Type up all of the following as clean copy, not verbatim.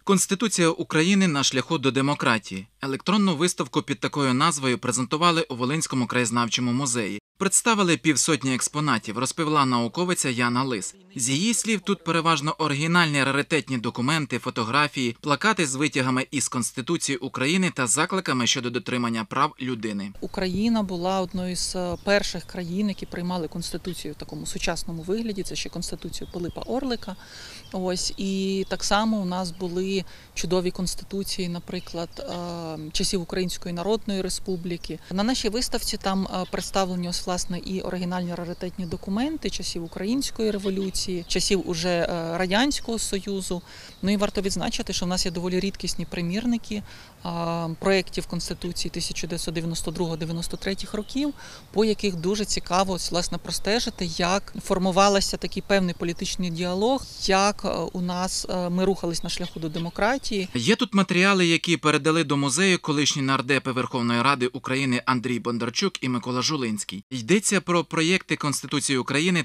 Конституція України на шляху до демократії. Електронну виставку під такою назвою презентували у Волинському краєзнавчому музеї. Представили півсотні експонатів, розповіла науковиця Яна Лис. З її слів, тут переважно оригінальні раритетні документи, фотографії, плакати з витягами із Конституції України та закликами щодо дотримання прав людини. Україна була одною з перших країн, які приймали Конституцію в такому сучасному вигляді. Це ще Конституцію Пилипа Орлика. І так само у нас були чудові конституції, наприклад, часів Української Народної Республіки. На нашій виставці там представлені власне і оригінальні раритетні документи часів Української революції, часів уже Радянського Союзу. Ну і варто відзначити, що в нас є доволі рідкісні примірники проєктів Конституції 1992-93 років, по яких дуже цікаво власне простежити, як формувався такий певний політичний діалог, як у нас ми рухались на шляху до демократії. Є тут матеріали, які передали до музею колишні нардепи Верховної Ради України Андрій Бондарчук і Микола Жулинський. Йдеться про проєкти Конституції України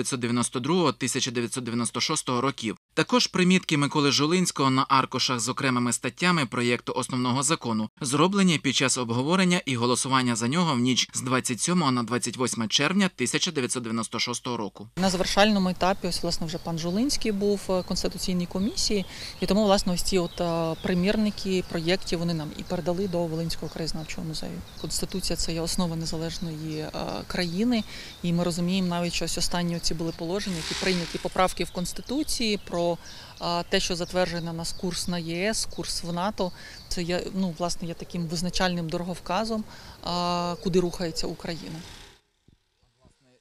1992-1996 років. Також примітки Миколи Жулинського на аркушах з окремими статтями проєкту основного закону, зроблені під час обговорення і голосування за нього в ніч з 27 на 28 червня 1996 року. На завершальному етапі власне вже пан Жулинський був в Конституційній комісії, і тому власне ось ці примірники проєктів вони нам і передали до Волинського краєзнавчого музею. Конституція – це є основа незалежної країни, і ми розуміємо навіть, що ось останні ці були положення, які прийняті поправки в Конституції про те, що затверджує на нас курс на ЄС, курс в НАТО. Це є, власне, є таким визначальним дороговказом, куди рухається Україна.